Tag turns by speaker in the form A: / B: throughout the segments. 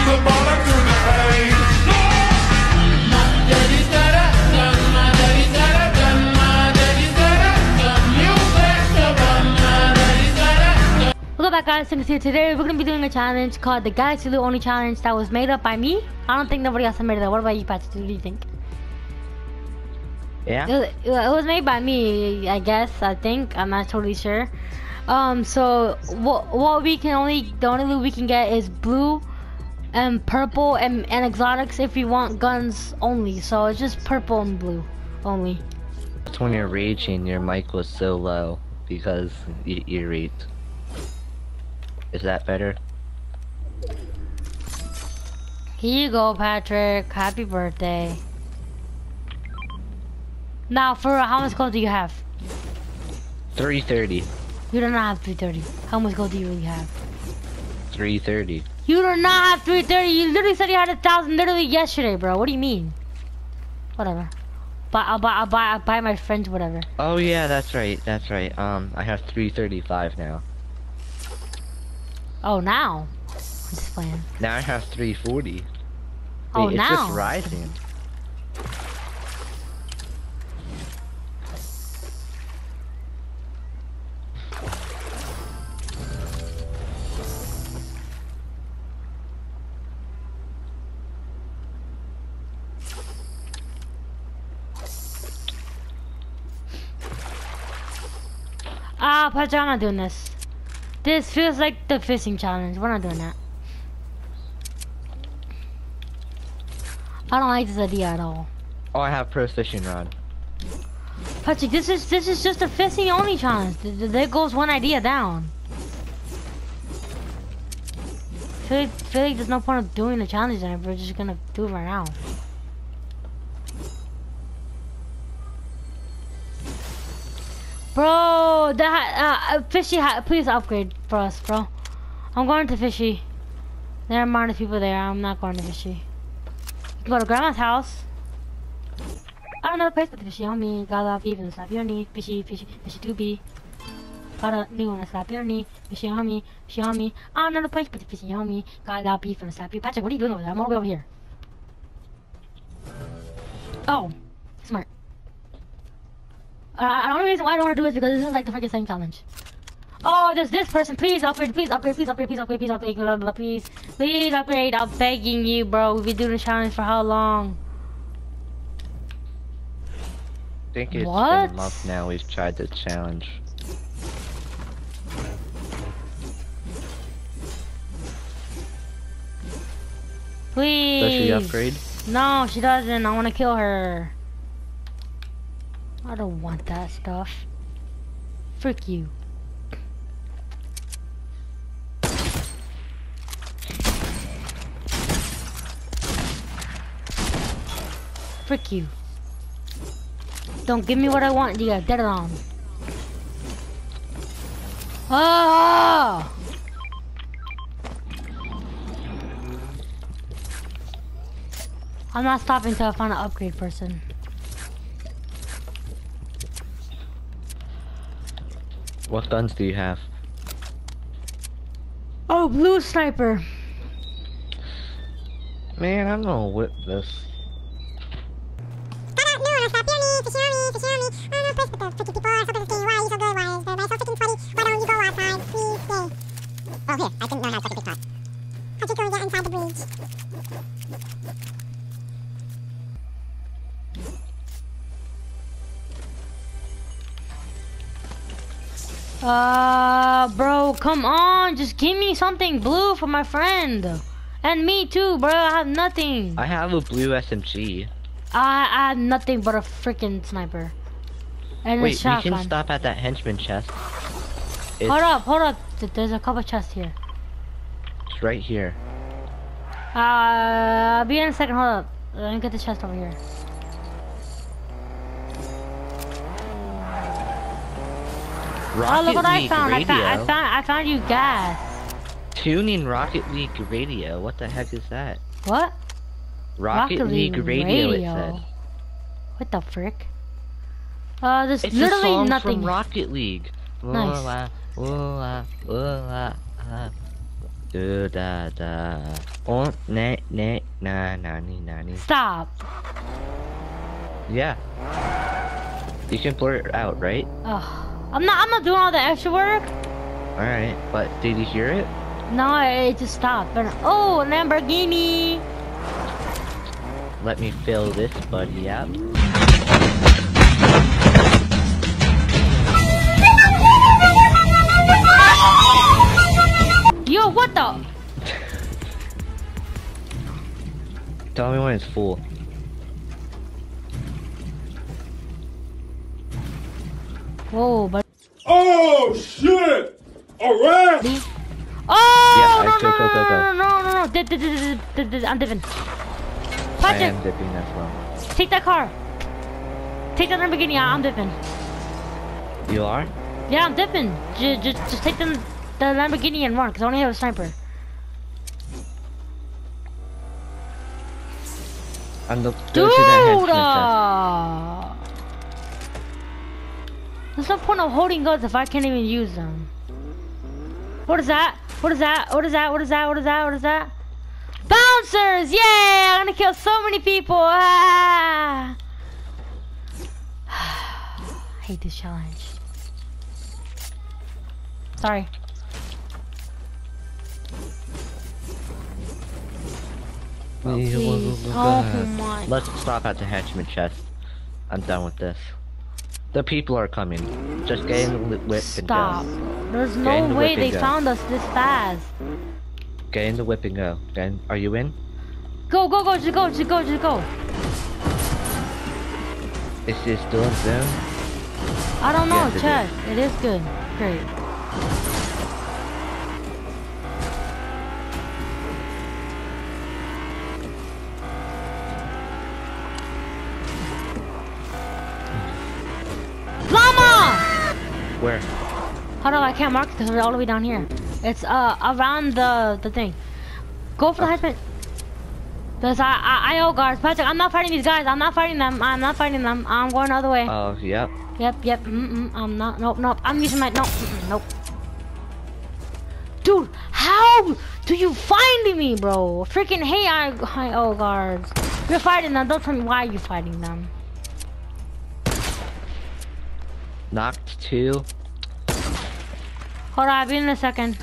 A: the bottom to the pain. My daddy's got a gun, my daddy's got a gun, my daddy's got a gun. You better run, my daddy's got a gun.
B: Welcome back, guys. Since here today, we're gonna be doing a challenge called the Galaxy Loot Only Challenge that was made up by me. I don't think nobody else made it up. What about you, Patrick? What do you think?
C: Yeah.
B: It was made by me, I guess. I think I'm not totally sure. So what we can the only loot we can get is blue and purple and exotics if you want guns only. So it's just purple and blue only.
C: That's when you're raging, your mic was so low because you raged. Is that better?
B: Here you go, Patrick. Happy birthday. Now, for how much gold do you have?
C: 330.
B: You do not have 330. How much gold do you really have?
C: 330.
B: You do not have 330. You literally said you had 1,000 literally yesterday, bro. What do you mean? Whatever. But I'll buy my friends whatever.
C: Oh yeah, that's right. That's right. I have 335 now.
B: Oh, now. I'm just playing.
C: Now I have 340. Wait,
B: Oh,
C: it's
B: now.
C: just rising.
B: Patrick, I'm not doing this. This feels like the fishing challenge. We're not doing that. I don't like this idea at all.
C: Oh, I have pro fishing rod.
B: Patrick, this is just a fishing only challenge. There goes one idea down. Feel like there's no point of doing the challenge then if we're just gonna do it right now. Bro, that fishy please upgrade for us, bro. I'm going to fishy. There are minus people there. I'm not going to fishy. You can go to grandma's house. I don't know the place with fishy on me. Got a lot of people slap your knee. Fishy 2B. Got a new one to slap your knee. Fishy on me. Fishy on me. I don't know the place with fishy on me. Got a lot of people to slap you. Patrick, what are you doing over there? I'm all the way over here. Oh, smart. The only reason why I don't want to do this is because this is like the freaking same challenge. Oh, there's this person. Please upgrade. Please upgrade. Please upgrade. Please upgrade. Please upgrade. Blah, blah, blah, please. Please upgrade. I'm begging you, bro. We've been doing the challenge for how long?
C: I think it's been
B: What?
C: a month now we've tried the challenge.
B: Please.
C: Does she upgrade?
B: No, she doesn't. I want to kill her. I don't want that stuff. Frick you. Frick you. Don't give me what I want, you got dead on. Oh! I'm not stopping until I find an upgrade person.
C: What guns do you have?
B: Oh, blue sniper.
C: Man, I'm gonna whip this.
D: Oh, here, I didn't learn how to suck a big pot. How'd you go and get inside the breach?
B: Bro, come on. Just give me something blue for my friend. And me too, bro. I have nothing.
C: I have a blue SMG.
B: I have nothing but a freaking sniper. And
C: Wait,
B: a
C: we
B: shotgun.
C: can stop at that henchman chest.
B: Hold up. There's a couple chests here.
C: It's right here.
B: I'll be in a second. Hold up. Let me get the chest over here.
C: Rocket
B: Oh, look what I
C: League
B: found.
C: radio.
B: I found you gas.
C: Tuning Rocket League radio. What the heck is that?
B: What?
C: Rocket League radio, it said.
B: What the frick? There's
C: It's a
B: literally
C: song
B: nothing.
C: from Rocket League.
B: Nice.
C: Ooh, ah, ooh, ah, ooh, ah, ah. Do da da. Oh, ne ne na nani nani.
B: Stop.
C: Yeah. You can blur it out, right?
B: Ugh. I'm not doing all the extra work.
C: Alright, but did you hear it?
B: No, it just stopped. But oh, Lamborghini.
C: Let me fill this buddy up.
B: Yo, what the?
C: Tell me when it's full.
B: Whoa, but.
A: Oh shit! Alright!
B: Oh
C: Yeah,
B: no,
C: go,
B: no,
C: go, go, go.
B: no. I'm dipping.
C: I
B: Patrick,
C: am dipping as well.
B: take that car. Take that Lamborghini. I'm dipping.
C: You are?
B: Yeah, I'm dipping. Just take the Lamborghini and run, cause I only have a sniper.
C: I'm the go
B: Dude!
C: to the henchman chest.
B: There's no point of holding guns if I can't even use them. What is that? What is that? What is that? What is that? What is that? What is that? Bouncers! Yeah! I'm gonna kill so many people! Ah! I hate this challenge. Sorry. Please. Oh my.
C: Let's stop at the henchman chest. I'm done with this. The people are coming. Just get in the whip and
B: Stop.
C: go.
B: There's
C: Get in
B: no
C: the
B: way
C: whip
B: they
C: and go.
B: found us this fast.
C: Get in the whip and go. Then, are you in?
B: Go, go, go, just go, just go, just go.
C: Is it still in Zoom?
B: I don't know,
C: Yes, it
B: check. It is good. Great. Llama!
C: Where?
B: Hold on, I can't mark it because we're all the way down here. It's around the thing. Go for the husband. There's IO guards. Patrick, I'm not fighting these guys. I'm not fighting them. I'm not fighting them. I'm going the other way.
C: Oh, yep.
B: Yep. I'm not. Nope. I'm using my. Nope. Dude, how do you find me, bro? Freaking hey, IO guards. You're fighting them. Don't tell me why you're fighting them.
C: Knocked 2.
B: Hold on, I'll be in a second.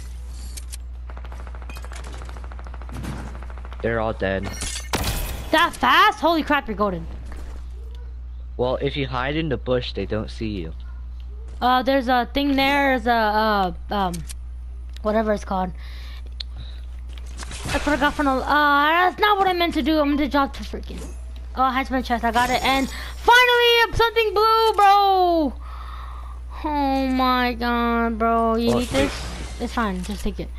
C: They're all dead.
B: That fast? Holy crap, you're golden.
C: Well, if you hide in the bush, they don't see you.
B: There's a thing there. There's a whatever it's called. I forgot from the. That's not what I meant to do. I'm gonna drop to freaking. Oh, hide my chest. I got it. And finally, something blue, bro. Oh my god, bro. You need this? It's fine. Just take it.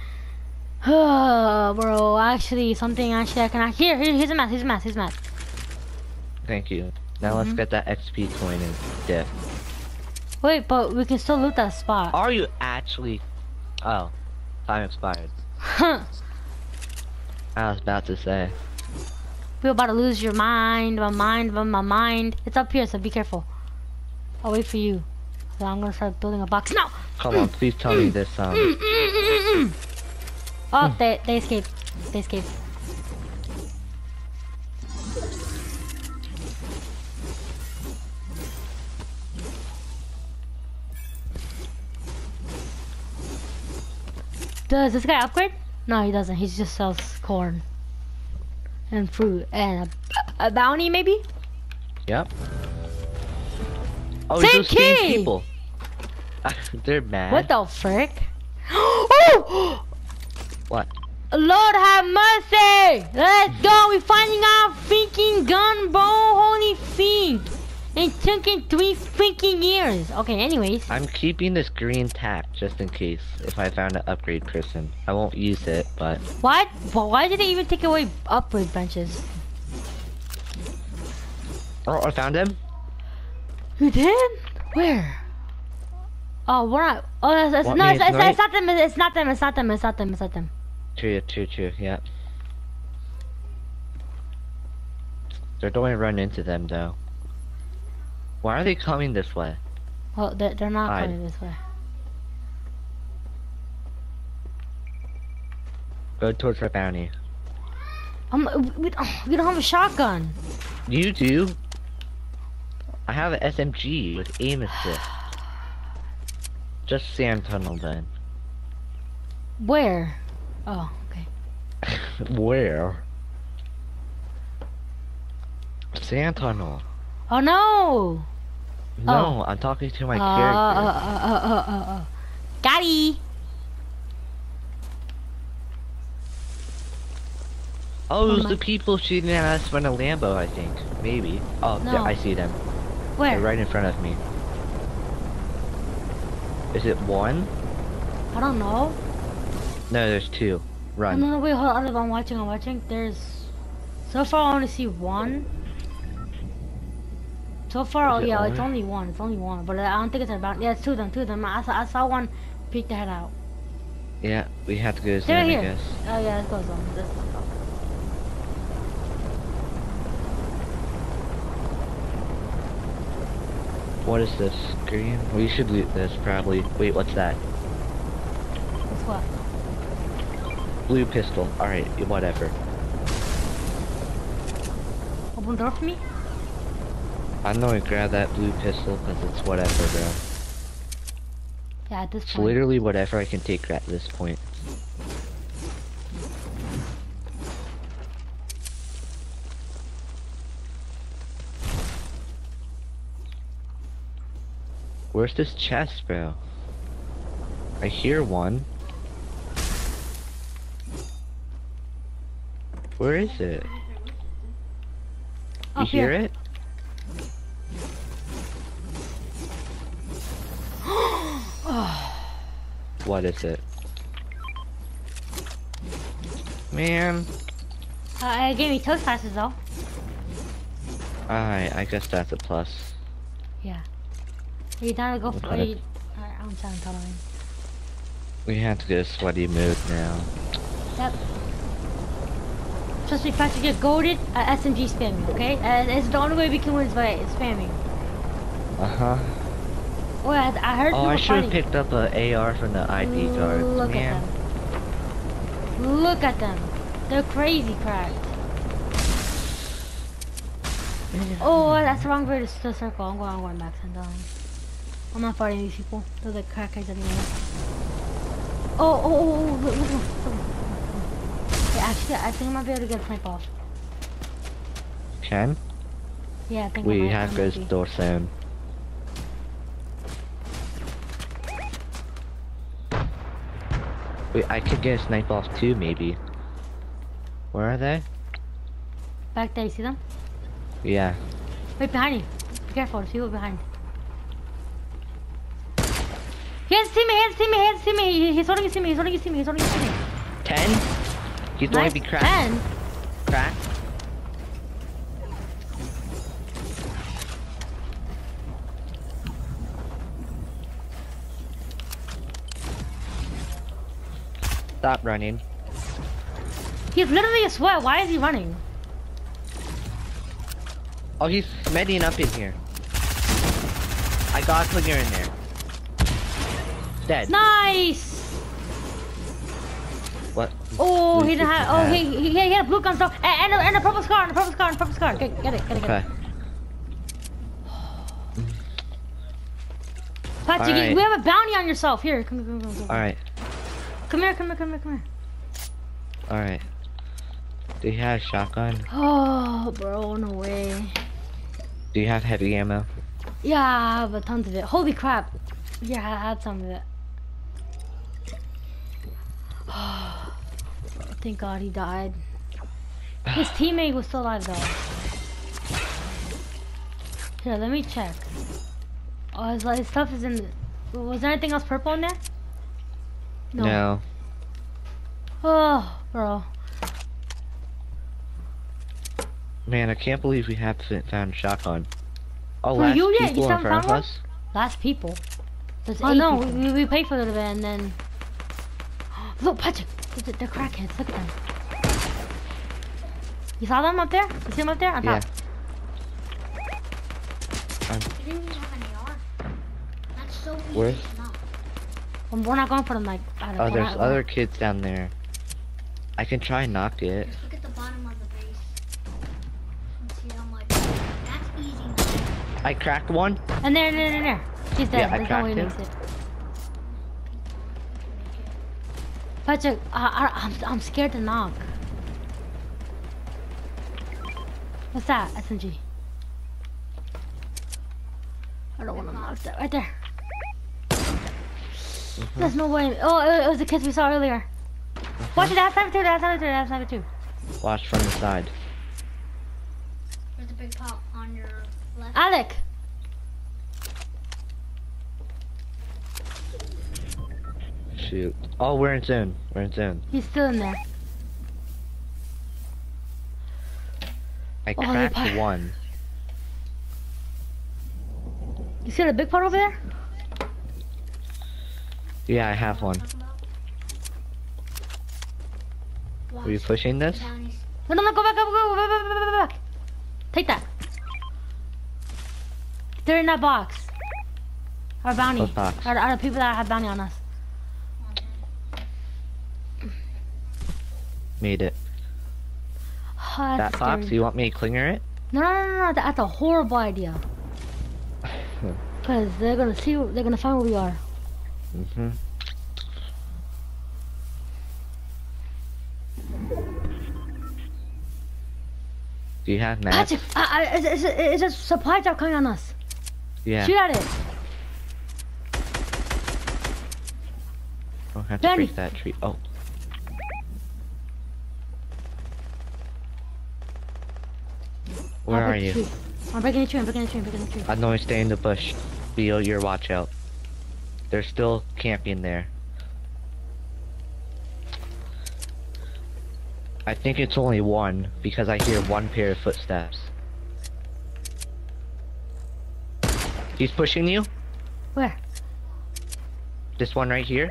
B: Bro, actually, I can. Here's a mask.
C: Thank you. Now let's get that XP coin and dip.
B: Wait, but we can still loot that spot.
C: Are you actually? Oh, time expired.
B: Huh.
C: I was about to say.
B: You're about to lose your mind. My mind. It's up here, so be careful. I'll wait for you. So I'm gonna start building a box now.
C: Come on, please tell me this.
B: Oh, they escaped. They escaped. Does this guy upgrade? No, he doesn't. He just sells corn and fruit and a bounty, maybe.
C: Yep. Oh,
B: Same
C: those same
B: key!
C: people. They're mad.
B: What the frick? Oh!
C: What?
B: Lord have mercy! Let's go! We're finding our freaking gun, bro! Holy feet! It took it 3 freaking years. Okay, anyways.
C: I'm keeping this green tack just in case if I found an upgrade person. I won't use it, but
B: What? But why did they even take away upgrade benches?
C: oh, I found him.
B: You did? Where? Oh, we're not. Oh, it's
C: Want
B: no,
C: me
B: it's
C: to
B: not them. It's not them.
C: True, yeah. So don't run into them though. Why are they coming this way?
B: Well, they're not
C: Hide.
B: coming this way.
C: Go towards our bounty.
B: We don't have a shotgun.
C: You do? I have an SMG with aim assist. Just sand tunnel then.
B: Where? Oh, okay.
C: Where? Sand tunnel.
B: Oh no!
C: No, I'm talking to my character.
B: Got
C: Oh, it's the people shooting at us from a Lambo, I think. Maybe. Oh,
B: No.
C: there, I see them.
B: Where?
C: They're right in front of me. Is it one?
B: I don't know.
C: No, there's two.
B: Oh,
C: Run.
B: no, wait, hold on. I'm watching. There's... So far, I only see one. So far,
C: Is it
B: yeah, it's
C: only?
B: only one. But I don't think it's about... Yeah, it's two of them. I saw one peek their head out.
C: Yeah, we have to go
B: They're
C: soon, I
B: here.
C: guess.
B: Oh, yeah, let's go zone. Let's go.
C: What is this? Green? We should loot this, probably. Wait, what's that?
B: What's what?
C: Blue pistol. Alright, whatever.
B: Open door for me?
C: I'm gonna grab that blue pistol because it's whatever, bro.
B: Yeah, at this
C: It's
B: point.
C: literally whatever I can take at this point. Where's this chest, bro? I hear one. Where is it? You
B: Up
C: hear
B: here.
C: it? What is it? Man.
B: It gave me toe slices though.
C: Alright, I guess that's a plus.
B: Yeah. Are you down to go for
C: Okay.
B: it? Alright, I'm trying to tell him.
C: We have to go sweaty mode now.
B: Yep. Trust me, if I should get goaded, SMG spamming, okay? It's the only way we can win is by spamming.
C: Uh-huh.
B: Oh, I heard
C: Oh,
B: people
C: I should have
B: fighting.
C: picked up a AR from the ID card.
B: Look
C: Man.
B: at them. Look at them. They're crazy cracked. Oh, that's the wrong way to circle. I'm going back to them. I'm not fighting these people. They're the crackheads anyway. Look. Yeah, actually, I think I might be able to get a snipe off.
C: Can?
B: Yeah, I think I
C: We
B: might,
C: have to go
B: maybe.
C: door soon. Wait, I could get a snipe off too, maybe. Where are they?
B: Back there, you see them?
C: Yeah.
B: Wait, behind you. Be careful, there's people behind. He has to see me. He's holding his teammate.
C: 10? He's going to be cracked.
B: 10.
C: Cracked? Stop running.
B: He's literally a sweat. Why is he running?
C: Oh, he's smedding up in here. I got a clear in there. Dead.
B: Nice.
C: What?
B: Oh,
C: Blue
B: he didn't
C: did
B: have.
C: you
B: Oh,
C: have?
B: he had a blue gun stuff and a purple scar. Get it.
C: Okay.
B: Patrick,
C: Alright.
B: we have a bounty on yourself. Here, come.
C: Alright.
B: Come here.
C: Alright. Do you have a shotgun?
B: Oh, bro, no way.
C: Do you have heavy ammo?
B: Yeah, I have a tons of it. Holy crap. Yeah, I had some of it. Thank God he died. His teammate was still alive though. Here, let me check. Oh, his stuff is in. Was there anything else purple in there?
C: No.
B: Oh, bro.
C: Man, I can't believe we haven't found a shotgun. Oh,
B: For
C: last
B: you, yeah, you
C: people in
B: found
C: front of
B: one?
C: us?
B: Last people. There's Oh 8 no, people. we paid for a little bit and then. Look, Patrick, they're crackheads. Look at them. You saw them up there? You see them up there on
C: Yeah.
B: top?
C: Where's?
B: We're not going for them like. I don't
C: Oh,
B: know.
C: there's other kids down there. I can try and knock it.
E: Just look at the bottom of the base. And see how much. That's easy now.
C: I cracked one.
B: And there. He's dead.
C: Yeah, I
B: There's no way he
C: cracked
B: makes it. Patrick, I'm scared to knock. What's that? SMG. I don't want to knock that. Right there. There's no way. Oh, it was the kids we saw earlier. Watch it. That's sniper too.
C: Watch from the side.
E: There's a big pot on your left.
B: Alec.
C: Shoot. Oh, we're in zone. We're in zone.
B: He's still in there.
C: I
B: Oh,
C: cracked
B: they-
C: one.
B: You see the big pot over there?
C: Yeah, I have one. Are you pushing this?
B: No, go back, go back. Take that. They're in that box. Our bounty.
C: What box?
B: Are the people that have bounty on us.
C: Made it.
B: Oh,
C: That
B: that's
C: box,
B: scary.
C: you want me to clinger it?
B: No. That's a horrible idea. Cause they're gonna find where we are.
C: Mm-hmm. Do you have mats?
B: Patrick, it's a supply drop coming on us.
C: Yeah.
B: Shoot at it.
C: Don't have to
B: Danny.
C: break that tree. Oh. Where
B: I'll
C: are
B: break the
C: you?
B: tree. I'm breaking the tree.
C: I'm going to stay in the bush. Be your watch out. They're still camping there. I think it's only one because I hear one pair of footsteps. He's pushing you?
B: Where?
C: This one right here?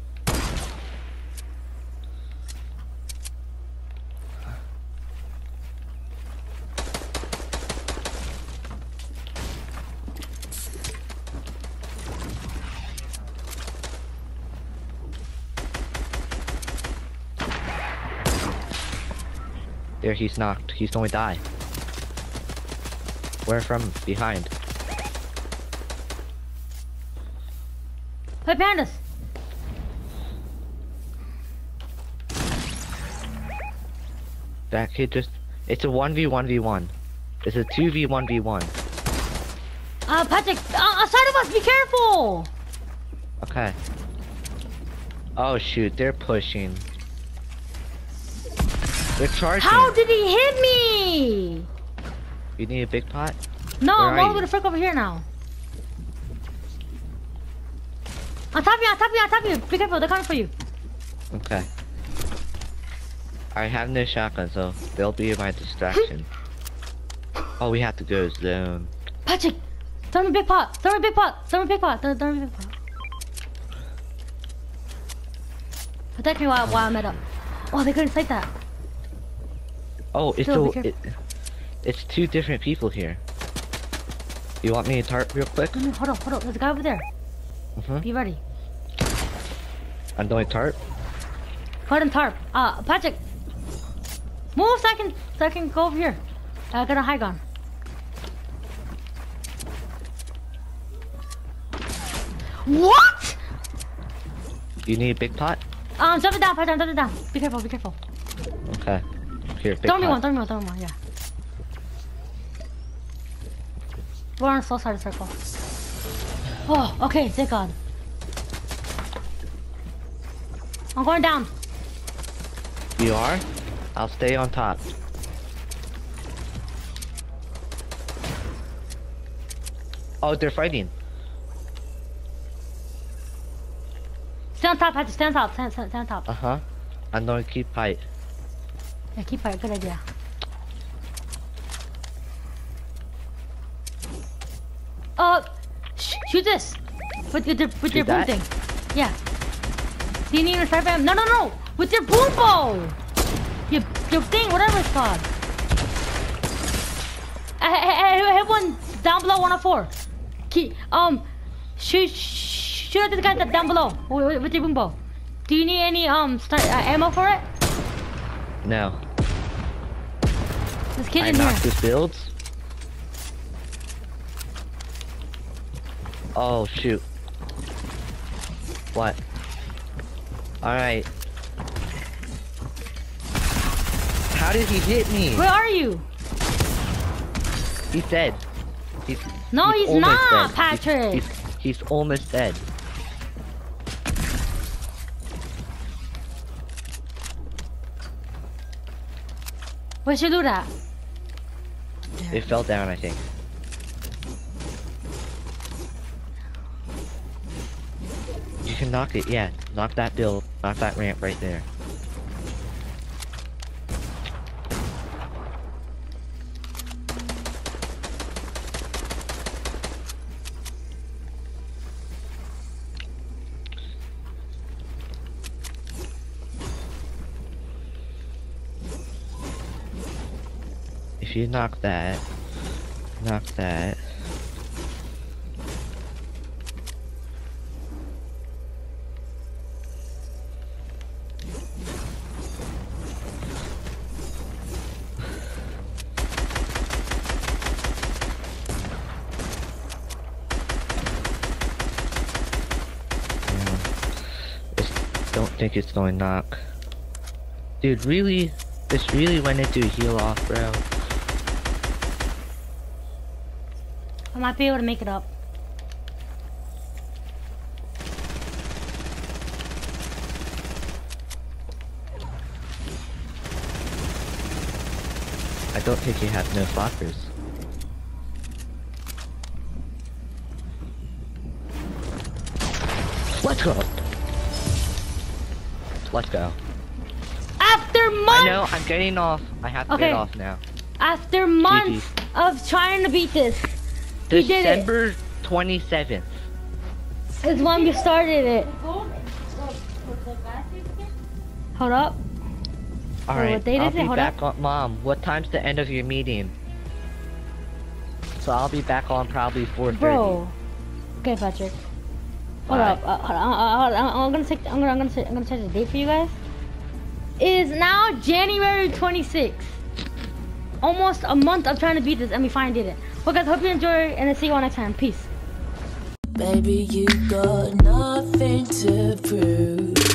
C: There, he's knocked. He's going to die. Where from? Behind.
B: Hey, pandas.
C: That kid just... It's a 1v1v1. It's a 2v1v1.
B: Patrick, outside of us, be careful.
C: Okay. Oh shoot, they're pushing. They're charging.
B: How did he hit me?
C: You need a big pot?
B: No,
C: Where
B: I'm
C: are
B: all
C: you?
B: the way the frick over here now. On top of you. Be careful, they're coming for you.
C: Okay. I have no shotgun, so they'll be my distraction. Oh, we have to go zone.
B: Patrick, throw me a big pot. Throw me a big pot. Protect me while I'm at up. Oh, they couldn't fight that.
C: Oh, it's
B: Phil, be
C: it's two different people here. You want me to tarp real quick?
B: No, hold on. There's a guy over there.
C: Mhm.
B: Be ready.
C: I'm doing tarp.
B: Go ahead and tarp. Patrick, move so I can go over here. I got a high gun. What?
C: You need a big pot?
B: Jump it down, Patrick. Jump it down. Be careful.
C: Okay. Here, big
B: Throw me
C: pot.
B: one. Yeah. We're on the slow side of the circle. Oh, okay. Thank God. I'm going down.
C: You are? I'll stay on top. Oh, they're fighting.
B: Stay on top, Patrick. Stay on top. Stay on top.
C: Uh-huh. I'm going to keep fight.
B: Yeah, keep fighting. Good idea. Shoot this with your boom
C: that?
B: thing. Yeah. Do you need a sniper? No. With your boom bow. Your thing, whatever it's called. I hit one down below 104. Shoot at the guy that's down below with your boom bow. Do you need any ammo for it?
C: No.
B: This kid
C: I
B: in here.
C: knocked his builds. Oh shoot. What? Alright. How did he hit me?
B: Where are you?
C: He's dead.
B: No, he's
C: almost
B: not,
C: dead.
B: Patrick.
C: He's almost dead.
B: Where'd you do that?
C: It fell down, I think. You can knock it, yeah. Knock that build. Knock that ramp right there. If you knock that. Don't think it's going to knock. Dude, really? This really went into a heal off, bro.
B: I might be able to make it up.
C: I don't think you have no floppers. Let's go! Let's go.
B: After months!
C: I know, I'm getting off. I have to
B: Okay.
C: get off now.
B: After months of trying to beat this, he did it.
C: December 27th.
B: Is when we started it. Hold up.
C: Alright,
B: what date
C: I'll
B: is it?
C: be
B: Hold
C: back on. Mom, what time's the end of your meeting? So I'll be back on probably 4:30.
B: Bro. Okay, Patrick. Hold
C: Bye.
B: up. I'm gonna check the date for you guys. It is now January 26th. Almost a month of trying to beat this, and we finally did it. Well, guys, hope you enjoy, and I'll see you all next time. Peace.
F: Baby, you got nothing to prove.